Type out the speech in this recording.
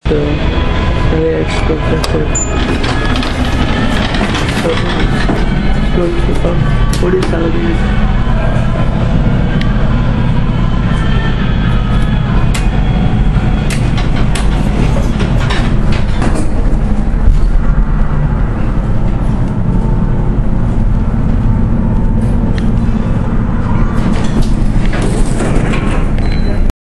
So saya explore so good. What is salad?